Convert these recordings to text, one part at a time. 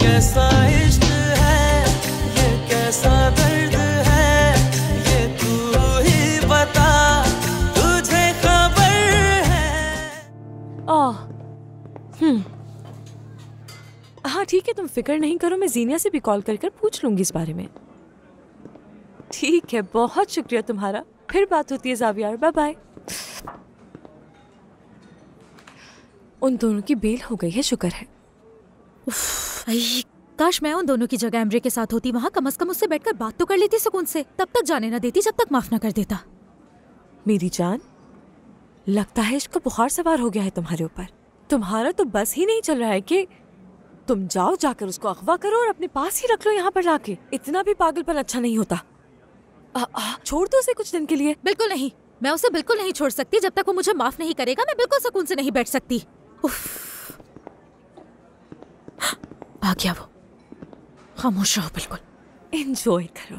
कैसा इश्क है, ये कैसा दर्द है, ये तू ही बता, तुझे खबर है। हाँ ठीक है, तुम फिक्र नहीं करो, मैं जीनिया से भी कॉल कर पूछ लूंगी इस बारे में। ठीक है, बहुत शुक्रिया तुम्हारा। फिर बात होती है ज़ावियर, बाय बाय। उन दोनों की बेल हो गई है, शुक्र है। काश मैं उन दोनों की जगह एमरे के साथ होती, वहाँ कम से कम उससे बैठकर बात तो कर लेती सुकून से। तब तक जाने ना देती जब तक माफ ना कर देता। मेरी जान, लगता है इसका बुखार सवार हो गया है तुम्हारे ऊपर। तुम्हारा तो बस ही नहीं चल रहा है कि तुम जाओ, जाकर उसको अगवा करो और अपने पास ही रख लो यहाँ पर लाके। इतना भी पागलपन अच्छा नहीं होता। छोड़ दो उसे कुछ दिन के लिए। बिल्कुल नहीं, मैं उसे बिल्कुल नहीं छोड़ सकती। जब तक वो मुझे माफ नहीं करेगा मैं बिल्कुल सुकून से नहीं बैठ सकती। भाग गया वो। खामोश रहो, बिल्कुल एंजॉय करो।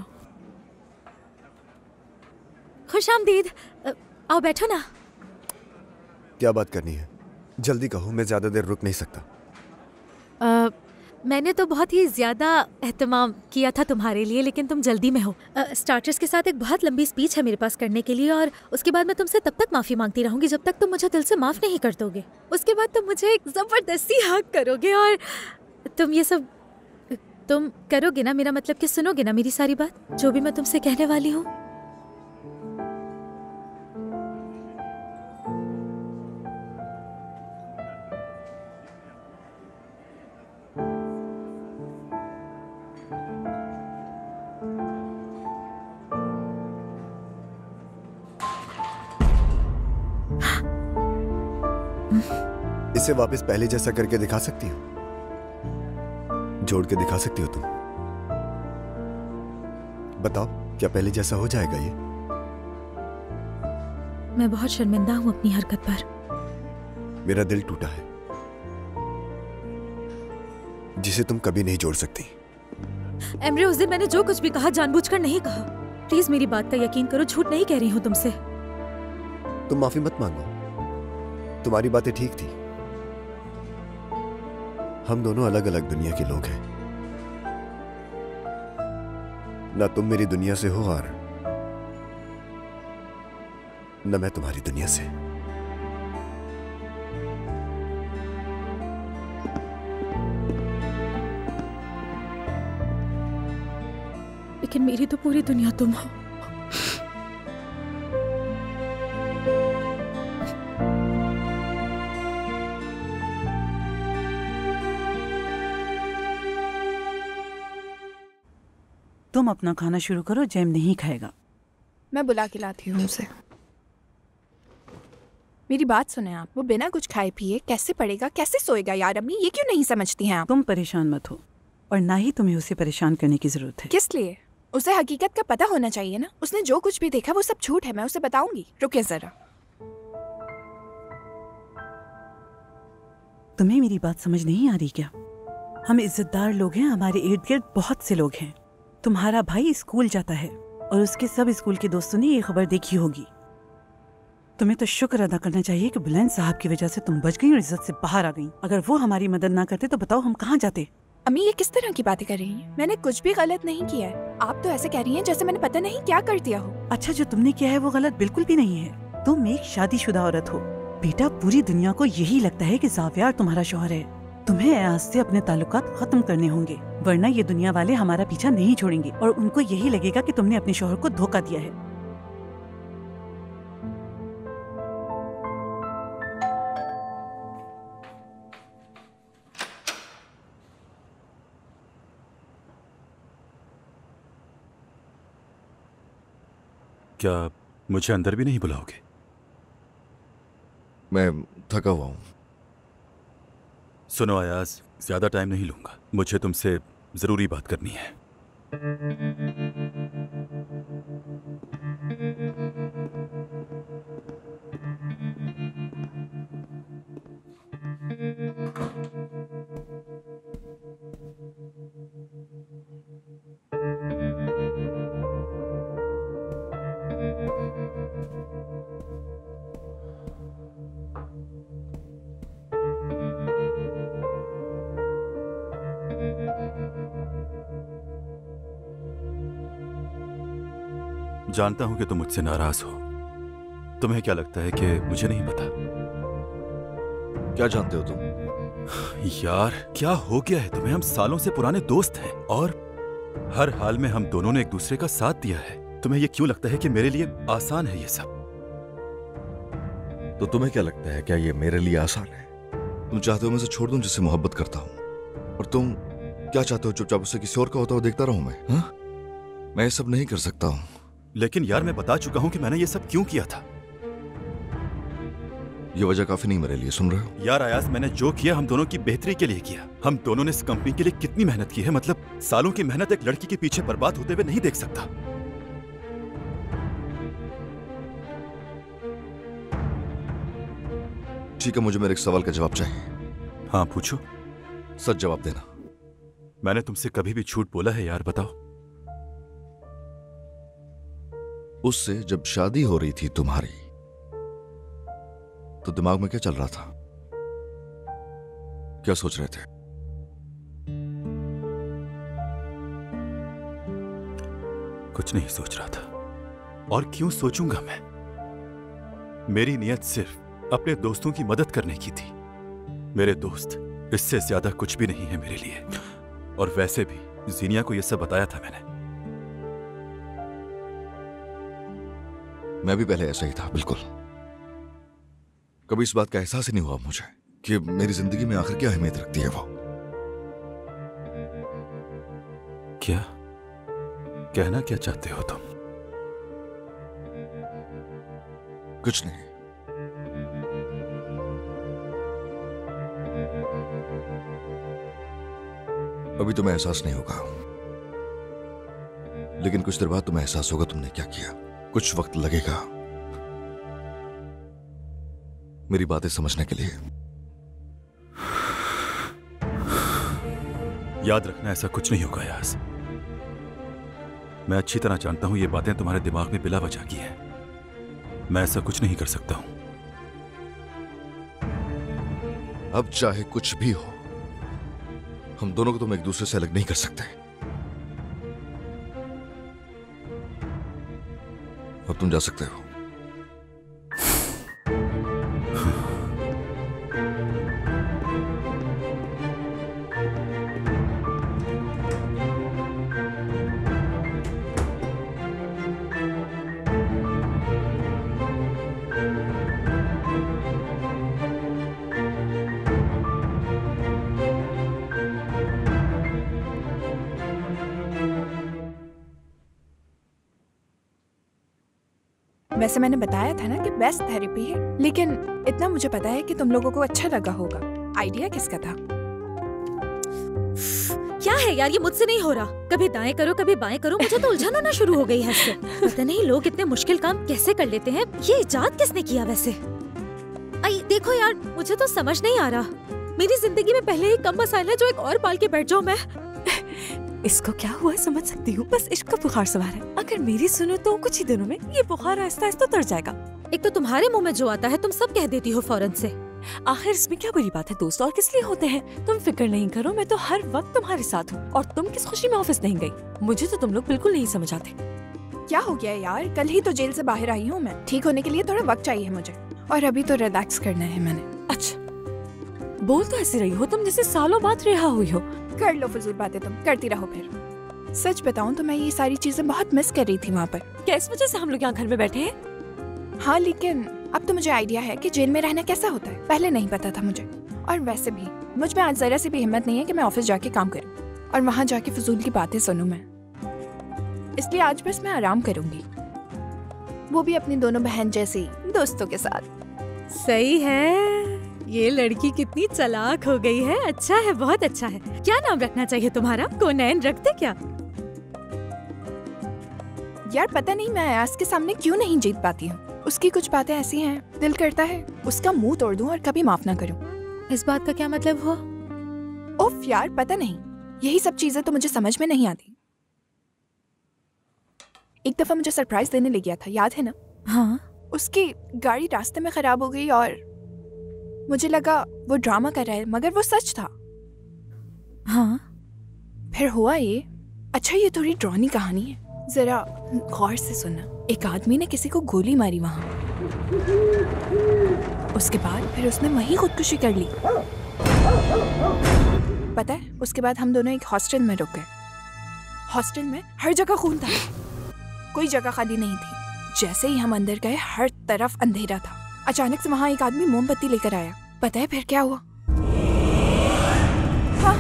खुशामदीद। आओ बैठो ना। क्या बात करनी है? जल्दी कहो, मैं ज्यादा देर रुक नहीं सकता। मैंने तो बहुत ही ज्यादा एहतमाम किया था तुम्हारे लिए, लेकिन तुम जल्दी में हो। स्टार्टर्स के साथ एक बहुत लंबी स्पीच है मेरे पास करने के लिए, और उसके बाद मैं तुमसे तब तक माफी मांगती रहूंगी जब तक तुम मुझे दिल से माफ नहीं कर दोगे। उसके बाद तुम मुझे एक जबरदस्ती हक करोगे, और तुम ये सब तुम करोगे ना, मेरा मतलब कि सुनोगे ना मेरी सारी बात, जो भी मैं तुमसे कहने वाली हूँ। इसे वापस पहले जैसा करके दिखा सकती हो? जोड़ के दिखा सकती हो तुम? बताओ, क्या पहले जैसा हो जाएगा ये? मैं बहुत शर्मिंदा हूँ अपनी हरकत पर। मेरा दिल टूटा है, जिसे तुम कभी नहीं जोड़ सकती। एमरे, उस दिन मैंने जो कुछ भी कहा जानबूझकर नहीं कहा। प्लीज मेरी बात का यकीन करो, झूठ नहीं कह रही हूँ तुमसे। तुम माफी मत मांगो, तुम्हारी बातें ठीक थी। हम दोनों अलग अलग दुनिया के लोग हैं। ना तुम मेरी दुनिया से हो और न मैं तुम्हारी दुनिया से। लेकिन मेरी तो पूरी दुनिया तुम हो। तुम अपना खाना शुरू करो, जैम नहीं खाएगा। मैं बुला के लाती हूँ उसे। मेरी बात सुने आप, वो बिना कुछ खाए पिए कैसे पड़ेगा, कैसे सोएगा यार? अम्मी ये क्यों नहीं समझती हैं आप? तुम परेशान मत हो, और ना ही तुम्हें उसे परेशान करने की जरूरत है। किस लिए? उसे हकीकत का पता होना चाहिए ना। उसने जो कुछ भी देखा वो सब झूठ है, मैं उसे बताऊंगी। रुकिए जरा। तुम्हें मेरी बात समझ नहीं आ रही क्या? हम इज्जतदार लोग हैं, हमारे इर्द गिर्द बहुत से लोग हैं। तुम्हारा भाई स्कूल जाता है और उसके सब स्कूल के दोस्तों ने ये खबर देखी होगी। तुम्हें तो शुक्र अदा करना चाहिए कि बुलंद साहब की वजह से तुम बच गई और इज्जत से बाहर आ गई। अगर वो हमारी मदद ना करते तो बताओ हम कहाँ जाते। अम्मी ये किस तरह की बातें कर रही हैं? मैंने कुछ भी गलत नहीं किया है। आप तो ऐसे कह रही हैं जैसे मैंने पता नहीं क्या कर दिया हो। अच्छा, जो तुमने किया है वो गलत बिल्कुल भी नहीं है। तुम एक शादीशुदा औरत हो बेटा। पूरी दुनिया को यही लगता है कि ज़ावियर तुम्हारा शौहर है। तुम्हें आज से अपने ताल्लुकात खत्म करने होंगे, वरना ये दुनिया वाले हमारा पीछा नहीं छोड़ेंगे और उनको यही लगेगा कि तुमने अपने शौहर को धोखा दिया है। क्या मुझे अंदर भी नहीं बुलाओगे? मैं थका हुआ हूँ। सुनो अयाज, ज्यादा टाइम नहीं लूंगा। मुझे तुमसे जरूरी बात करनी है। जानता हूं कि तुम मुझसे नाराज हो। तुम्हें क्या लगता है कि मुझे नहीं पता? क्या जानते हो तुम? यार क्या हो गया है तुम्हें? हम सालों से पुराने दोस्त हैं और हर हाल में हम दोनों ने एक दूसरे का साथ दिया है। तुम्हें ये क्यों लगता है कि मेरे लिए आसान है ये सब? तो तुम्हें क्या लगता है, क्या ये मेरे लिए आसान है? तुम चाहते हो मैं उसे छोड़ दूं जिससे मोहब्बत करता हूं, और तुम क्या चाहते हो, चुपचाप उसे किसी और का होता हुआ देखता रहूं मैं? हाँ? मैं ये सब नहीं कर सकता हूं। लेकिन यार मैं बता चुका हूं कि मैंने ये सब क्यों किया था। ये वजह काफी नहीं मेरे लिए, सुन रहे हो? यार अयाज, मैंने जो किया हम दोनों की बेहतरी के लिए किया। हम दोनों ने इस कंपनी के लिए कितनी मेहनत की है, मतलब सालों की मेहनत एक लड़की के पीछे बर्बाद होते हुए नहीं देख सकता। ठीक है, मुझे मेरे एक सवाल का जवाब चाहिए। हाँ पूछो। सच जवाब देना। मैंने तुमसे कभी भी झूठ बोला है यार, बताओ। उससे जब शादी हो रही थी तुम्हारी, तो दिमाग में क्या चल रहा था? क्या सोच रहे थे? कुछ नहीं सोच रहा था। और क्यों सोचूंगा मैं? मेरी नीयत सिर्फ अपने दोस्तों की मदद करने की थी। मेरे दोस्त, इससे ज्यादा कुछ भी नहीं है मेरे लिए। और वैसे भी जीनिया को यह सब बताया था मैंने। मैं भी पहले ऐसा ही था, बिल्कुल। कभी इस बात का एहसास ही नहीं हुआ मुझे कि मेरी जिंदगी में आखिर क्या अहमियत रखती है वो। क्या कहना क्या चाहते हो तुम? कुछ नहीं। अभी तुम्हें एहसास नहीं होगा, लेकिन कुछ देर बाद तुम्हें एहसास होगा तुमने क्या किया। कुछ वक्त लगेगा मेरी बातें समझने के लिए। याद रखना, ऐसा कुछ नहीं होगा यास। मैं अच्छी तरह जानता हूं ये बातें तुम्हारे दिमाग में बिला वजह की हैं। मैं ऐसा कुछ नहीं कर सकता हूं। अब चाहे कुछ भी हो, हम दोनों को तुम एक दूसरे से अलग नहीं कर सकते। अब तुम जा सकते हो। वैसे मैंने बताया था ना कि बेस्ट थेरेपी है, लेकिन इतना मुझे पता है कि तुम लोगों को अच्छा लगा होगा। आइडिया किसका था? क्या है यार, ये मुझसे नहीं हो रहा। कभी दाएं करो कभी बाएं करो, मुझे तो उलझन होना शुरू हो गई है इससे। पता नहीं लोग इतने मुश्किल काम कैसे कर लेते हैं। ये इजाद किसने किया वैसे? आई देखो यार, मुझे तो समझ नहीं आ रहा। मेरी जिंदगी में पहले ही कम मसाला है, जो एक और पाल के बैठ जाऊं मैं। इसको क्या हुआ है समझ सकती हूँ, बस इश्क का बुखार सवार है। अगर मेरी सुनो तो कुछ ही दिनों में ये बुखार आहिस्ता आहिस्ता उतर जाएगा। एक तो तुम्हारे मुंह में जो आता है तुम सब कह देती हो फौरन से। आखिर इसमें क्या बुरी बात है? दोस्त और किस लिए होते हैं? तुम फिक्र नहीं करो, मैं तो हर वक्त तुम्हारे साथ हूँ। और तुम किस खुशी में ऑफिस नहीं गई? मुझे तो तुम लोग बिल्कुल नहीं समझ आते। क्या हो गया यार? कल ही तो जेल से बाहर आई हूँ मैं। ठीक होने के लिए थोड़ा वक्त चाहिए मुझे, और अभी तो रिलैक्स करना है मैंने। अच्छा, बोल तो ऐसी रही हो तुम जैसे सालों बाद रिहा हुई हो। कर लो फजूल बातें, तुम करती रहो फिर। सच बताऊं तो मैं ये सारी चीजें बहुत मिस कर रही थी वहाँ पर। क्या इस वजह से हम लोग यहाँ घर में बैठे हैं? हाँ, लेकिन अब तो मुझे आइडिया है कि जेल में रहना कैसा होता है। पहले नहीं पता था मुझे। और वैसे भी मुझ में आज जरा सी भी हिम्मत नहीं है कि मैं ऑफिस जाके काम करूं और वहाँ जाके फजूल की बातें सुनूं मैं। इसलिए आज बस मैं आराम करूंगी, वो भी अपनी दोनों बहन जैसी दोस्तों के साथ। सही है, ये लड़की कितनी चालाक हो गई है। अच्छा है, बहुत अच्छा है। क्या नाम रखना चाहिए तुम्हारा? कोनैन रखते क्या? यार पता नहीं मैं अयाज के सामने क्यों नहीं जीत पाती हूँ। उसकी कुछ बातें ऐसी हैं, दिल करता है उसका मुंह तोड़ दूं और कभी माफ ना करूं। इस बात का क्या मतलब हुआ? उफ यार, पता नहीं, यही सब चीजें तो मुझे समझ में नहीं आती। एक दफा मुझे सरप्राइज देने ले गया था, याद है ना? हाँ। उसकी गाड़ी रास्ते में खराब हो गई और मुझे लगा वो ड्रामा कर रहा है, मगर वो सच था। हाँ। फिर हुआ ये, अच्छा ये थोड़ी ड्रानी कहानी है, जरा गौर से सुनना। एक आदमी ने किसी को गोली मारी वहां, उसके बाद फिर उसने वहीं खुदकुशी कर ली। पता है, उसके बाद हम दोनों एक हॉस्टल में रुक गए। हॉस्टल में हर जगह खून था, कोई जगह खाली नहीं थी। जैसे ही हम अंदर गए हर तरफ अंधेरा था। अचानक से वहां एक आदमी मोमबत्ती लेकर आया। पता है फिर क्या हुआ? हाँ,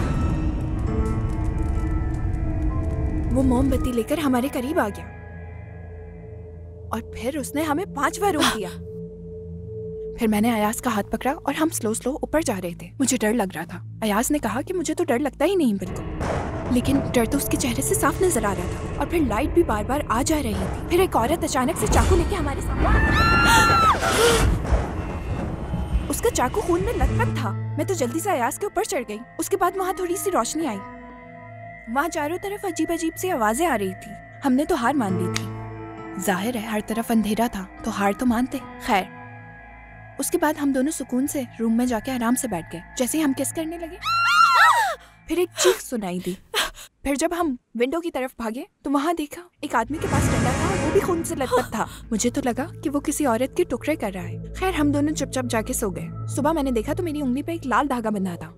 वो मोमबत्ती लेकर हमारे करीब आ गया और फिर उसने हमें 5 बार रोक दिया। फिर मैंने अयाज का हाथ पकड़ा और हम स्लो स्लो ऊपर जा रहे थे। मुझे डर लग रहा था। अयाज ने कहा कि मुझे तो डर लगता ही नहीं बिल्कुल, लेकिन डर तो उसके चेहरे से साफ नजर आ रहा था। और फिर लाइट भी बार बार आ जा रही थी। फिर एक औरत अचानक से चाकू लेके हमारे सामने, उसका चाकू खून में लथपथ था। मैं तो जल्दी से अयाज के ऊपर चढ़ गई। उसके बाद वहाँ थोड़ी सी रोशनी आई। वहाँ चारों तरफ अजीब अजीब सी आवाजें आ रही थी। हमने तो हार मान ली थी। जाहिर है हर तरफ अंधेरा था तो हार तो मानते। खैर, उसके बाद हम दोनों सुकून से रूम में जाके आराम से बैठ गए। जैसे ही हम किस करने लगे फिर एक चीख सुनाई दी। फिर जब हम विंडो की तरफ भागे तो वहाँ देखा एक आदमी के पास डंडा था और वो भी खून से लथपथ था। मुझे तो लगा कि वो किसी औरत के टुकड़े कर रहा है। खैर, हम दोनों चुपचाप जाके सो गए। सुबह मैंने देखा तो मेरी उंगली पे एक लाल धागा बंधा था।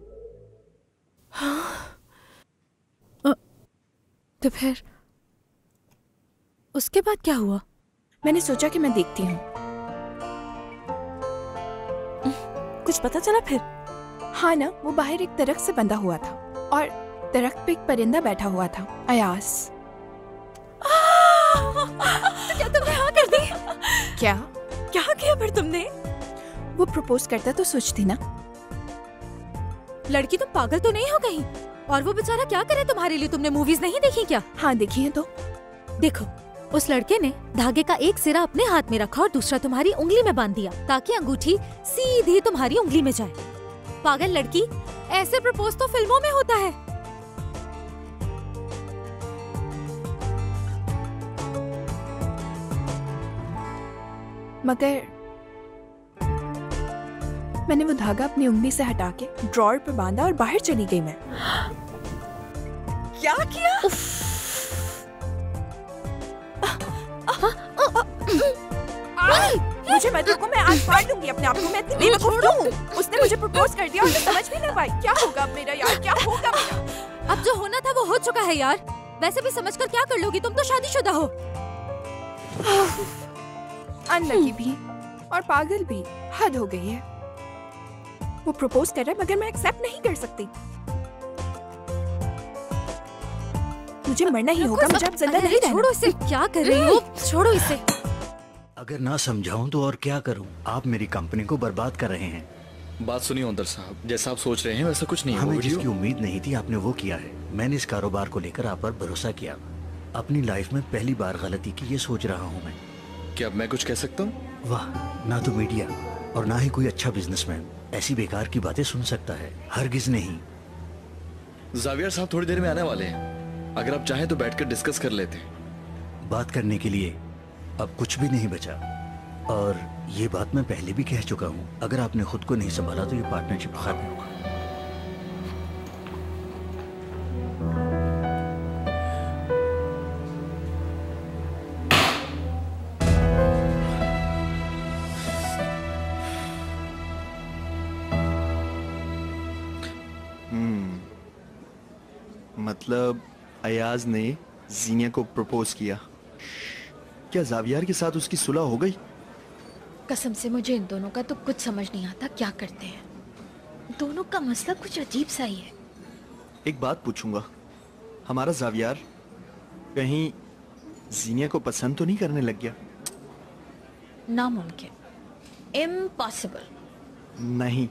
तो फिर उसके बाद क्या हुआ? मैंने सोचा कि मैं देखती हूँ। कुछ पता चला फिर? हाँ ना, वो बाहर एक दरख्त से बंधा हुआ था और दरख्त पे एक परिंदा बैठा हुआ था, अयास। तो क्या तुमने हाँ कर दी? क्या किया फिर तुमने? वो प्रपोज करता तो सोचती ना। लड़की तुम पागल तो नहीं हो कहीं? और वो बेचारा क्या करे तुम्हारे लिए? तुमने मूवीज नहीं देखी क्या? हाँ देखी है। तो देखो, उस लड़के ने धागे का एक सिरा अपने हाथ में रखा और दूसरा तुम्हारी उंगली में बांध दिया ताकि अंगूठी सीधी तुम्हारी उंगली में जाए। पागल लड़की, ऐसे प्रपोज तो फिल्मों में होता है। मगर मैंने वो धागा अपनी उंगली से हटा के ड्रॉअर पे बांधा और बाहर चली गई मैं। क्या किया? मुझे मत रोको, मैं आज मार लूंगी अपने आप को। मैं इतनी बेवकूफ हूँ। उसने मुझे प्रपोज कर दिया और मैं समझ भी ना पाई। क्या होगा अब मेरा यार, क्या होगा मेरा? अब जो होना था वो हो चुका है यार। वैसे भी समझकर क्या कर लोगी, तुम तो शादीशुदा हो। अनलकी भी और पागल भी, हद हो गई है। वो प्रपोज कर रहा है मगर मैं एक्सेप्ट नहीं कर सकती। मुझे मरना ही होगा, मुझे अब जिंदा नहीं रहना। छोड़ो इसे, क्या कर रही हो? छोड़ो इसे। अगर ना समझाऊं तो और क्या करूं? आप मेरी कंपनी को बर्बाद कर रहे हैं। बात सुनिए ओंदर साहब, जैसा आप सोच रहे हैं वैसा कुछ नहीं है। हमें जिसकी उम्मीद नहीं थी आपने वो किया है। मैंने इस कारोबार को लेकर आप पर भरोसा किया। अपनी लाइफ में पहली बार गलती की ये सोच रहा हूँ मैं। क्या मैं कुछ कह सकता हूँ? वाह, ना तो मीडिया और ना ही कोई अच्छा बिजनेसमैन ऐसी बेकार की बातें सुन सकता है। हरगिज नहीं। जावियर साहब थोड़ी देर में आने वाले हैं। अगर आप चाहें तो बैठकर डिस्कस कर लेते हैं। बात करने के लिए अब कुछ भी नहीं बचा। और ये बात मैं पहले भी कह चुका हूँ, अगर आपने खुद को नहीं संभाला तो ये पार्टनरशिप खत्म होगा। मतलब अयाज ने जीनिया को प्रपोज किया। क्या जावियर के साथ उसकी सुलह हो गई? कसम से मुझे इन दोनों का तो कुछ समझ नहीं आता क्या करते हैं। दोनों का मसला कुछ अजीब सा ही है। एक बात पूछूंगा, हमारा जावियर कहीं जीनिया को पसंद तो नहीं करने लग गया? नामुमकिन, इम्पॉसिबल। नहीं।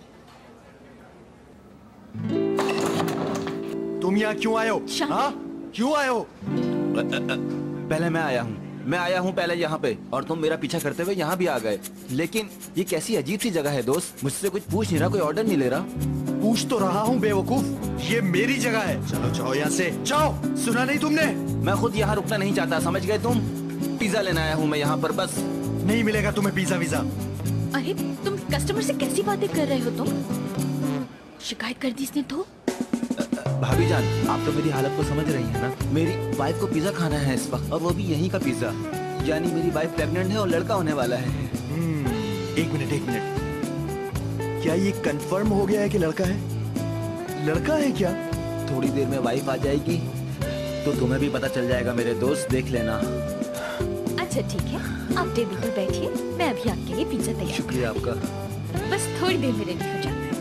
तुम यहाँ क्यों आए हो? हाँ, क्यों आए हो? पहले मैं आया हूँ पहले यहाँ पे, और तुम मेरा पीछा करते हुए यहाँ भी आ गए। लेकिन ये कैसी अजीब सी जगह है दोस्त। मुझसे कुछ पूछ नहीं रहा, कोई ऑर्डर नहीं ले रहा। पूछ तो रहा हूँ बेवकूफ, ये मेरी जगह है। चलो जाओ यहाँ से, जाओ। सुना नहीं तुमने? मैं खुद यहाँ रुकना नहीं चाहता, समझ गए तुम? पिज्जा लेने आया हूँ मैं यहाँ पर, बस। नहीं मिलेगा तुम्हें पिज्जा वीजा। अरे तुम कस्टमर से कैसी बातें कर रहे हो? तुम शिकायत कर दी इसने तो? भाभी जान, आप तो मेरी हालत को समझ रही हैं ना। मेरी वाइफ को पिज्जा खाना है इस वक्त, और वो भी यहीं का पिज्जा। यानी मेरी वाइफ प्रेग्नेंट है और लड़का होने वाला है। एक मिनट, क्या ये कंफर्म हो गया है कि लड़का है? लड़का है क्या? थोड़ी देर में वाइफ आ जाएगी तो तुम्हें भी पता चल जाएगा मेरे दोस्त, देख लेना। अच्छा ठीक है, आप टेबल पर बैठिए, मैं अभी आपके लिए पिज्जा तैयार। शुक्रिया आपका। बस थोड़ी देर में रेडी हो जाता है।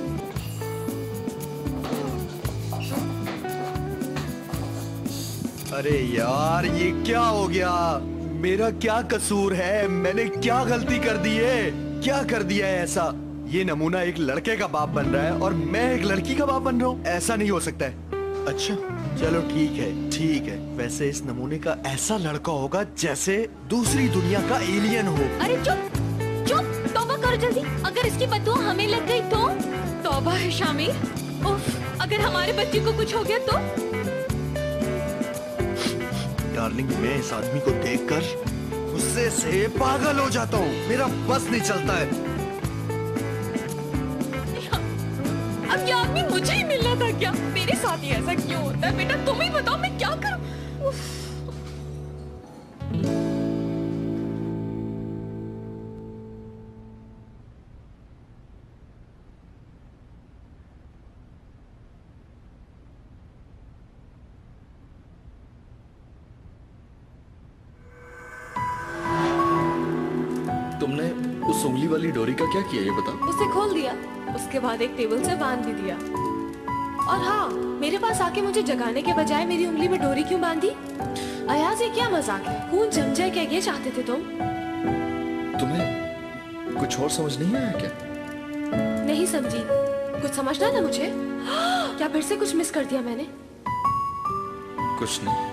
अरे यार, ये क्या हो गया? मेरा क्या कसूर है? मैंने क्या गलती कर दी है? क्या कर दिया है ऐसा? ये नमूना एक लड़के का बाप बन रहा है और मैं एक लड़की का बाप बन रहा हूँ। ऐसा नहीं हो सकता है। अच्छा चलो ठीक है। वैसे इस नमूने का ऐसा लड़का होगा जैसे दूसरी दुनिया का एलियन हो। अरे चुप, तौबा करो जल्दी। अगर इसकी बददुआ हमें लग गई तो? तौबा है शामिर। उफ, अगर हमारे बच्चे को कुछ हो गया तो? डार्लिंग, मैं इस आदमी को देखकर गुस्से से पागल हो जाता हूँ। मेरा बस नहीं चलता है। अब ये आदमी मुझे ही मिलना था क्या? मेरे साथ ही ऐसा क्यों होता है? बेटा तुम ही बताओ, मैं क्या करूं? उफ। तुमने उस उंगली वाली डोरी का क्या किया ये बता। उसे खोल दिया, उसके बाद एक टेबल से बांध भी दिया। और हाँ, मेरे पास आके मुझे जगाने के बजाय मेरी उंगली में डोरी क्यों बांधी? अयाज, ये क्या मजाक है? खून जम जाए क्या ये चाहते थे तुम? तुम्हें कुछ और समझ नहीं आया क्या? नहीं समझी। कुछ समझना ना मुझे। क्या फिर से कुछ मिस कर दिया मैंने? कुछ नहीं।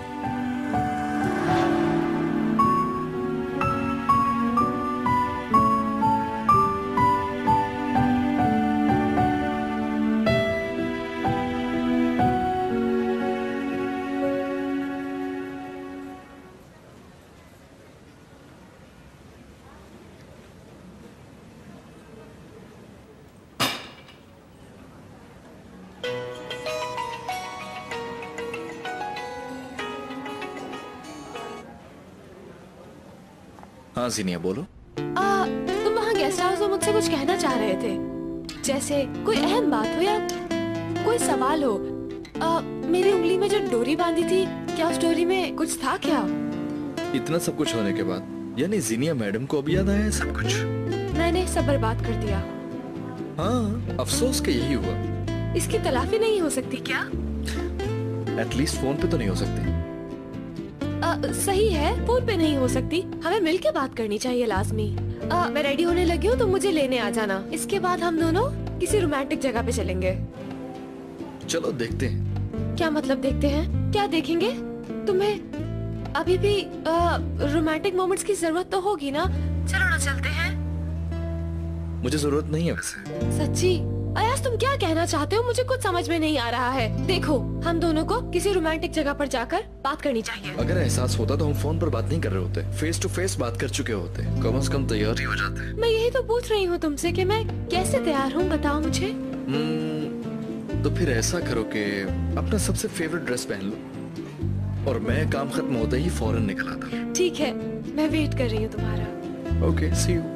हाँ जीनिया बोलो। तुम वहाँ गेस्ट हाउस में मुझसे कुछ कहना चाह रहे थे, जैसे कोई अहम बात हो या कोई सवाल हो। मेरी उंगली में जो डोरी बांधी थी, क्या उस डोरी में कुछ था क्या? इतना सब कुछ होने के बाद यानी जीनिया मैडम को अभी याद आया है सब कुछ? मैंने सब बर्बाद कर दिया। हाँ, अफसोस के यही हुआ। इसकी तलाफी नहीं हो सकती क्या? एटलीस्ट फोन पे तो नहीं हो सकती। सही है, फोन पे नहीं हो सकती। हमें मिलके बात करनी चाहिए लाजमी। मैं रेडी होने लगी हूँ, तुम मुझे लेने आ जाना। इसके बाद हम दोनों किसी रोमांटिक जगह पे चलेंगे। चलो देखते हैं। क्या मतलब देखते हैं? क्या देखेंगे? तुम्हें अभी भी रोमांटिक मोमेंट्स की जरूरत तो होगी ना? चलो ना चलते हैं। मुझे जरूरत नहीं है वैसे। सच्ची? अयाज, तुम क्या कहना चाहते हो? मुझे कुछ समझ में नहीं आ रहा है। देखो, हम दोनों को किसी रोमांटिक जगह पर जाकर बात करनी चाहिए। अगर एहसास होता तो हम फोन पर बात नहीं कर रहे होते, फेस टू फेस बात कर चुके होते। कम से कम तैयार ही हो जाते। मैं यही तो पूछ रही हूँ तुमसे कि मैं कैसे तैयार हूँ, बताओ मुझे। तो फिर ऐसा करो कि अपना सबसे फेवरेट ड्रेस पहन लो और मैं काम खत्म होते ही फौरन निकल आता। ठीक है, मैं वेट कर रही हूँ तुम्हारा। Okay, C you.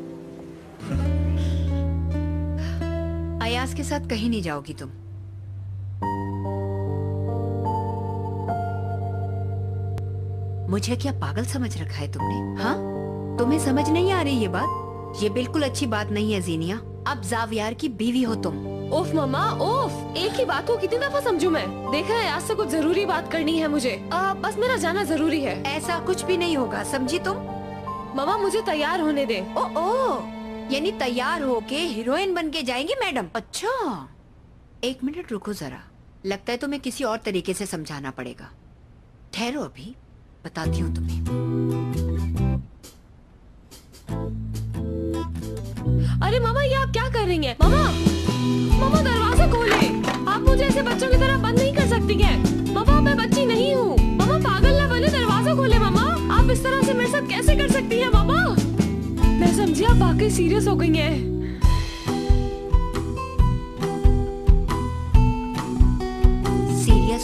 अयाज के साथ कहीं नहीं जाओगी तुम? मुझे क्या पागल समझ रखा है तुमने? हाँ, तुम्हें समझ नहीं आ रही ये बात? ये बिल्कुल अच्छी बात नहीं है जीनिया। अब जावियार की बीवी हो तुम। ओफ मम्मा, ओफ। एक ही बात को कितनी दफा समझू मैं? देखा है, आज से कुछ जरूरी बात करनी है मुझे। बस मेरा जाना जरूरी है। ऐसा कुछ भी नहीं होगा, समझी तुम? मम्मा, मुझे तैयार होने दे। ओ, यानी तैयार होके हीरोइन बन के जाएंगी मैडम? अच्छा, एक मिनट रुको जरा। लगता है तुम्हें किसी और तरीके से समझाना पड़ेगा। ठहरो, अभी बताती हूँ तुम्हें। अरे मामा, ये आप क्या कर रही हैं? मामा, मामा दरवाजा खोले। आप मुझे ऐसे बच्चों की तरह बंद नहीं कर सकती हैं। मामा, मैं बच्ची नहीं हूँ। मामा पागल ना बने, दरवाजा खोले। मामा, आप इस तरह से मेरे साथ कैसे कर सकती हैं? मामा, मैं समझी आप वाकई सीरियस हो गई हैं।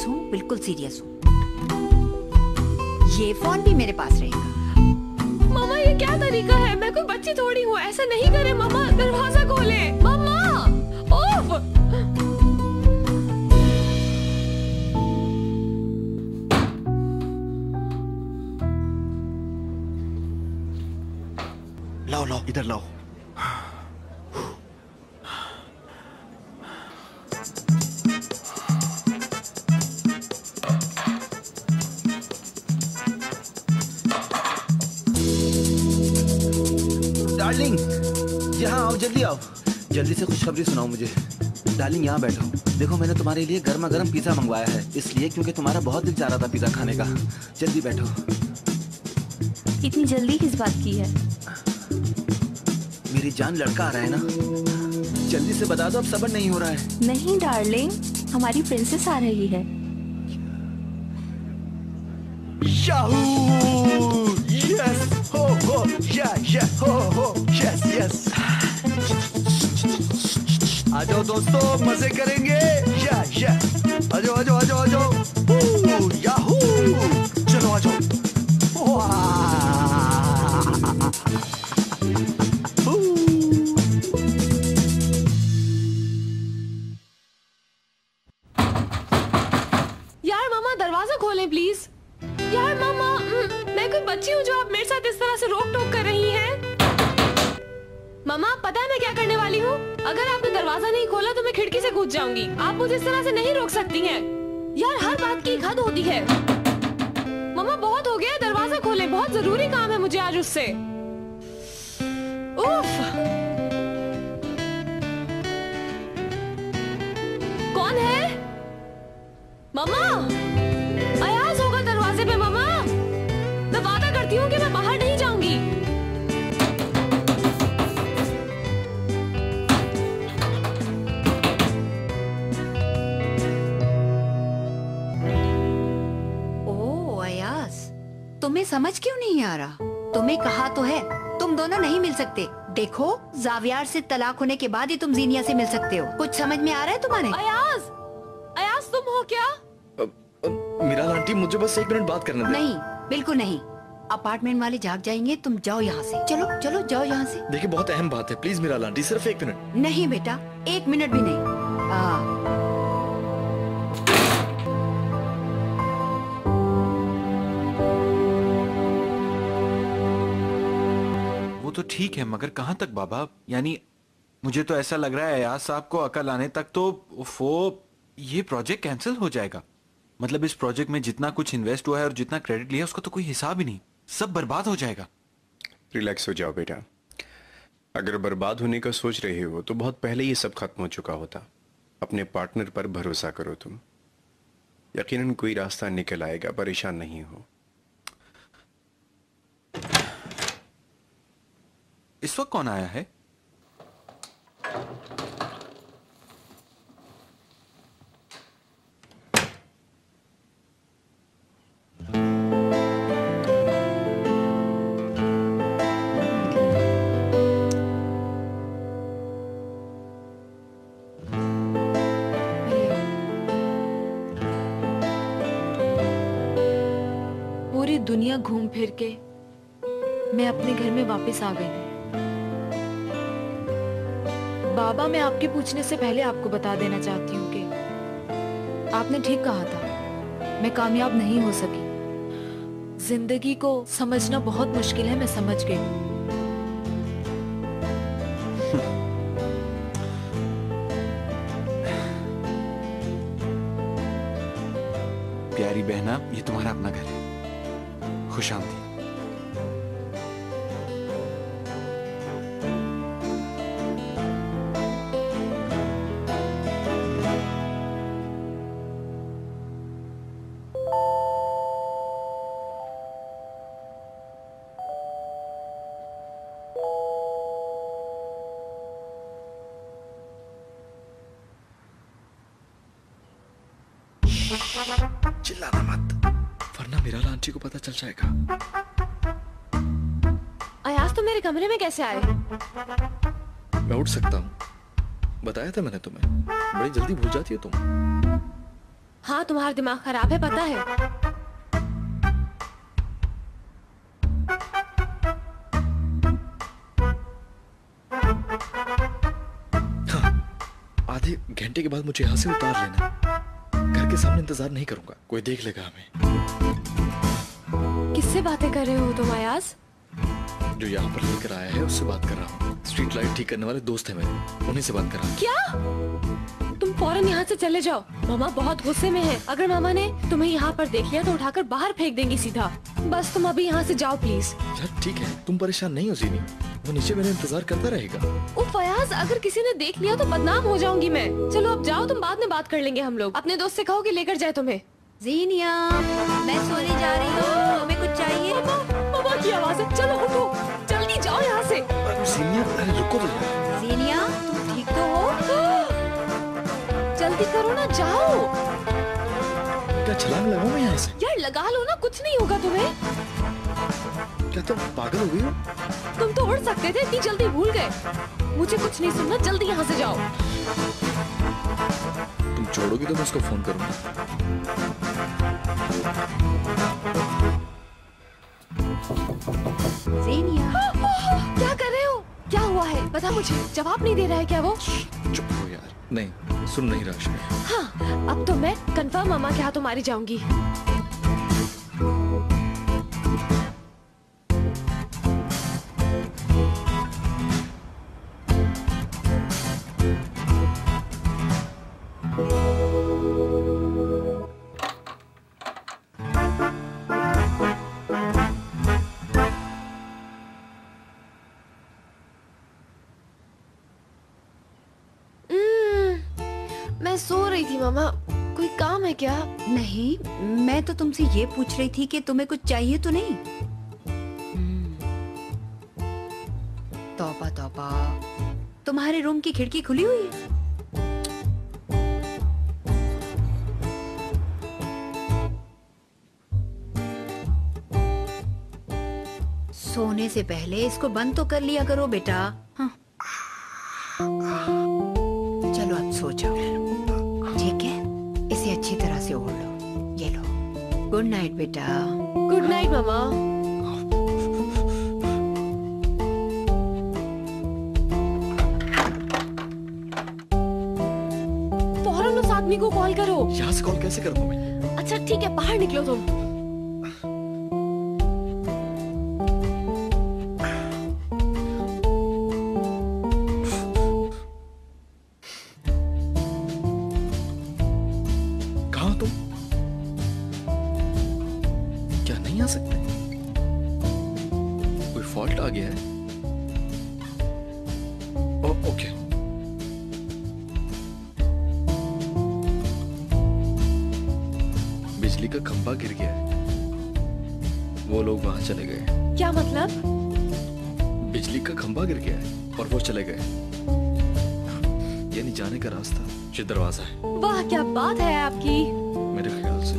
सीरियस हूँ, बिल्कुल सीरियस हूँ। ये फोन भी मेरे पास रहेगा। मामा ये क्या तरीका है? मैं कोई बच्ची थोड़ी हूँ, ऐसा नहीं करे। मामा दरवाजा खोले। मामा ओफ। लाओ लाओ, इधर लाओ। डार्लिंग, यहाँ आओ, जल्दी आओ। जल्दी से खुशखबरी सुनाओ मुझे। डार्लिंग यहाँ बैठो। देखो मैंने तुम्हारे लिए गर्मा गर्म पिज्जा मंगवाया है, इसलिए क्योंकि तुम्हारा बहुत दिल चाह रहा था पिज्जा खाने का। जल्दी बैठो। इतनी जल्दी किस बात की है? मेरी जान, लड़का आ रहा है ना, जल्दी से बता दो, अब सब्र नहीं हो रहा है। नहीं डार्लिंग, हमारी प्रिंसेस आ रही है। याहू! यस! हो या हो यस यस! आ जाओ दोस्तों, मजे करेंगे। या आ जाओ आ जाओ आ जाओ आ जाओ। याहू! चलो आ जाओ। यार मामा दरवाजा खोलें प्लीज। यार मामा, मैं कोई बच्ची हूँ जो आप मेरे साथ इस तरह से रोक टोक कर रही हैं? मामा पता है मैं क्या करने वाली हूँ? अगर आपने दरवाजा नहीं खोला तो मैं खिड़की से कूद जाऊंगी। आप मुझे इस तरह से नहीं रोक सकती हैं। यार हर बात की एक हद होती है। मामा बहुत हो गया, दरवाजा खोलें, बहुत जरूरी काम है मुझे आज उससे। उफ। कौन है? मामा, अयाज होगा दरवाजे पे। मामा मैं वादा करती हूँ कि मैं बाहर नहीं जाऊंगी। ओह अयाज, तुम्हें समझ क्यों नहीं आ रहा? तुम्हें कहा तो है तुम दोनों नहीं मिल सकते। देखो जावियार से तलाक होने के बाद ही तुम जीनिया से मिल सकते हो। कुछ समझ में आ रहा है तुम्हारे? अयाज, अयाज तुम हो क्या? मीरा आंटी, मुझे बस 1 मिनट बात करने दे। नहीं, बिल्कुल नहीं। अपार्टमेंट वाले जाग जाएंगे, तुम जाओ यहाँ से। चलो चलो जाओ यहाँ से। देखिए बहुत अहम बात है, प्लीज मीरा आंटी, सिर्फ 1 मिनट। नहीं बेटा, 1 मिनट भी नहीं। वो तो ठीक है, मगर कहाँ तक बाबा? यानी मुझे तो ऐसा लग रहा है अयाज साहब को अकल आने तक तो वो ये प्रोजेक्ट कैंसिल हो जाएगा। मतलब इस प्रोजेक्ट में जितना कुछ इन्वेस्ट हुआ है और जितना क्रेडिट लिया उसका तो कोई हिसाब ही नहीं, सब बर्बाद हो जाएगा। रिलैक्स हो जाओ बेटा, अगर बर्बाद होने का सोच रहे हो तो बहुत पहले ये सब खत्म हो चुका होता। अपने पार्टनर पर भरोसा करो तुम, यकीनन कोई रास्ता निकल आएगा, परेशान नहीं हो। इस वक्त कौन आया है? पूरी दुनिया घूम फिर के मैं अपने घर में वापस आ गई हूँ। बाबा, मैं आपके पूछने से पहले आपको बता देना चाहती हूँ कि आपने ठीक कहा था, मैं कामयाब नहीं हो सकी। जिंदगी को समझना बहुत मुश्किल है, मैं समझ गई। प्यारी बहना, ये तुम्हारा अपना घर है। खुशामदीद। चिल्लाना मत, वरना मीरा आंटी को पता चल जाएगा। अयाज तुम मेरे कमरे में कैसे आए? मैं उठ सकता हूँ, बताया था मैंने तुम्हें। बड़ी जल्दी भूल जाती हो तुम। हाँ तुम्हारा दिमाग खराब है पता है। आधे घंटे के बाद मुझे यहाँ से उतार लेना। घर के सामने इंतजार नहीं करूंगा, कोई देख लेगा हमें। किससे बातें कर रहे हो तुम अयाज? जो यहाँ पर लेकर आया है उससे बात कर रहा हूँ। स्ट्रीट लाइट ठीक करने वाले दोस्त हैं मेरे, उन्हीं से बात कर रहा हूँ। क्या? तुम फौरन यहाँ से चले जाओ। मामा बहुत गुस्से में है। अगर मामा ने तुम्हें यहाँ पर देख लिया तो उठाकर बाहर फेंक देंगी सीधा। बस तुम अभी यहाँ से जाओ प्लीज। यार ठीक है, तुम परेशान नहीं हो जीनी, वो नीचे मेरा इंतजार करता रहेगा। उफ अयाज, अगर किसी ने देख लिया तो बदनाम हो जाऊंगी मैं। चलो अब जाओ, तुम बाद में बात कर लेंगे हम लोग। अपने दोस्त से कहो कि लेकर जाए तुम्हें। जीनिया, मैं सोने जा रही हूँ, तुम्हें कुछ चाहिए? मामा की आवाज है, चलो उठो, जल्दी जाओ यहाँ से। जीनिया, अरे रुको तो। जीनिया, तुम ठीक तो हो? जल्दी करो ना, जाओ। क्या छलांग लगाऊं मैं यहाँ से? यार लगा लो ना, कुछ नहीं होगा तुम्हें। क्या तुम पागल हो गई हो? तुम तो उड़ सकते थे, इतनी जल्दी भूल गए। मुझे कुछ नहीं सुनना, जल्दी यहाँ से जाओ। तुम छोड़ोगी तो मैं उसको फोन करूंगा। क्या कर रहे हो? क्या हुआ है बता मुझे। जवाब नहीं दे रहा है क्या वो? चुप हो यार। नहीं, सुन नहीं रहा शायद। हाँ, अब तो मैं कंफर्म मामा के हाथों मारी जाऊंगी। मैं सो रही थी मामा, कोई काम है क्या? नहीं, मैं तो तुमसे ये पूछ रही थी कि तुम्हें कुछ चाहिए तो नहीं। तौबा तौबा, तुम्हारे रूम की खिड़की खुली हुई है। सोने से पहले इसको बंद तो कर लिया करो बेटा। हाँ। चलो अब सो जाओ, ठीक है? इसे अच्छी तरह से ओढ़ लो। ये लो। गुड नाइट बेटा। गुड नाइट मामा। फौरन उस आदमी को कॉल करो। यहाँ से कॉल कैसे करूँ मैं? अच्छा ठीक है, बाहर निकलो तुम। क्या मतलब? बिजली का खंभा गिर गया है और वो चले गए। यानी जाने का रास्ता ये दरवाजा है। वाह क्या बात है आपकी। मेरे ख्याल से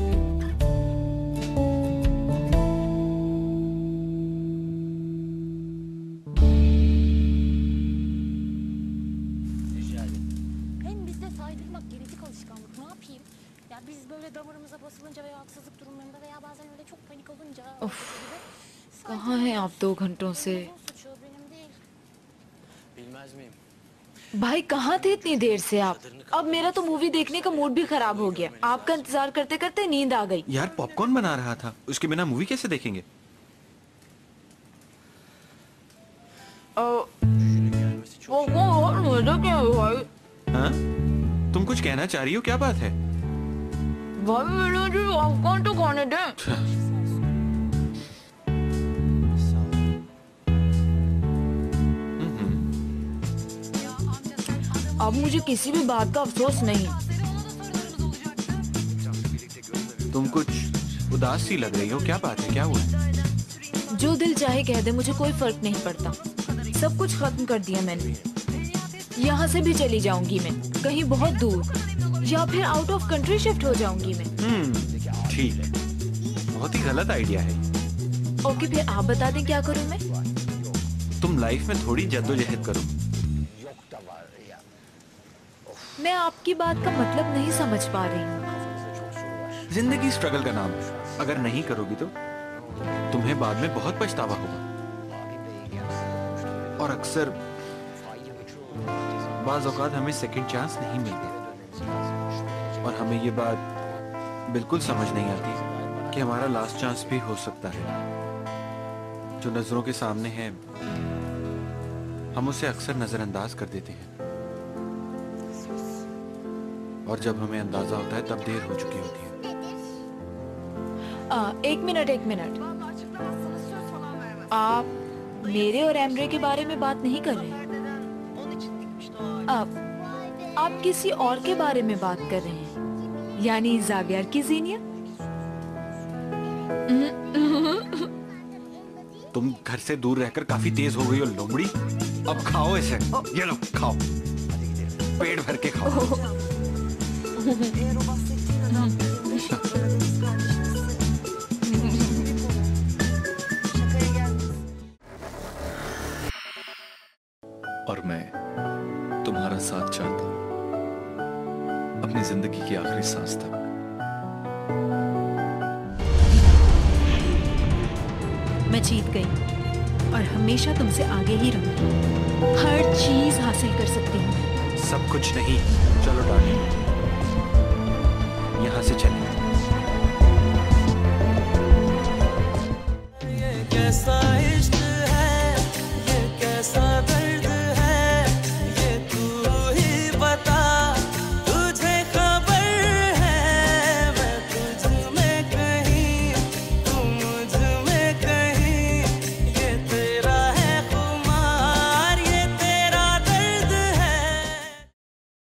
hem bizde saydırmak genetik alışkanlık. Ne yapayım? Ya biz böyle damarımıza basılınca veya haksızlık durumlarında veya bazen öyle çok panik olunca. कहाँ हैं आप 2 घंटों से? भाई कहाँ थे इतनी देर से आप? अब मेरा तो मूवी देखने का मूड भी खराब हो गया। आपका इंतजार करते करते नींद आ गई। यार पॉपकॉर्न बना रहा था, उसके बिना मूवी कैसे देखेंगे? हाँ? तुम कुछ कहना चाह रही हो, क्या बात है? भाई मुझे पॉपकॉर्न तो खाने दे। अब मुझे किसी भी बात का अफसोस नहीं। तुम कुछ उदास सी लग रही हो, क्या बात है, क्या हुआ? जो दिल चाहे कह दे, मुझे कोई फर्क नहीं पड़ता। सब कुछ खत्म कर दिया मैंने। यहाँ से भी चली जाऊंगी मैं, कहीं बहुत दूर, या फिर आउट ऑफ कंट्री शिफ्ट हो जाऊंगी मैं। ठीक है, बहुत ही गलत आइडिया है। ओके फिर आप बता दें क्या करूँ मैं? तुम लाइफ में थोड़ी जद्दोजहद करो। मैं आपकी बात का मतलब नहीं समझ पा रही हूँ। जिंदगी स्ट्रगल का नाम है। अगर नहीं करोगी तो तुम्हें बाद में बहुत पछतावा होगा। और अक्सर बाज़ औक़ात हमें सेकंड चांस नहीं मिलते और हमें ये बात बिल्कुल समझ नहीं आती कि हमारा लास्ट चांस भी हो सकता है। जो नजरों के सामने है हम उसे अक्सर नजरअंदाज कर देते हैं और जब हमें अंदाजा होता है तब देर हो चुकी होती है। एक मिनट। आप मेरे और एमरे के बारे में बात नहीं कर रहे। आप किसी और के बारे में बात कर रहे हैं, यानी जावियर की जीनिया। तुम घर से दूर रहकर काफी तेज हो गई हो लोमड़ी। अब खाओ इसे। ये लो खाओ, पेट भर के खाओ। और मैं तुम्हारा साथ चाहता हूं अपनी जिंदगी की आखिरी सांस तक। मैं जीत गई और हमेशा तुमसे आगे ही रहूंगी। हर चीज हासिल कर सकती हूँ। सब कुछ नहीं, चलो डार्लिंग।